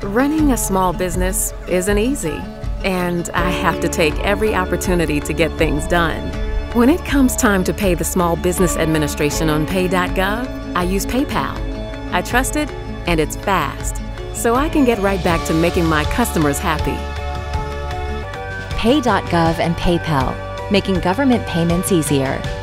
Running a small business isn't easy, and I have to take every opportunity to get things done. When it comes time to pay the Small Business Administration on Pay.gov, I use PayPal. I trust it, and it's fast, so I can get right back to making my customers happy. Pay.gov and PayPal, making government payments easier.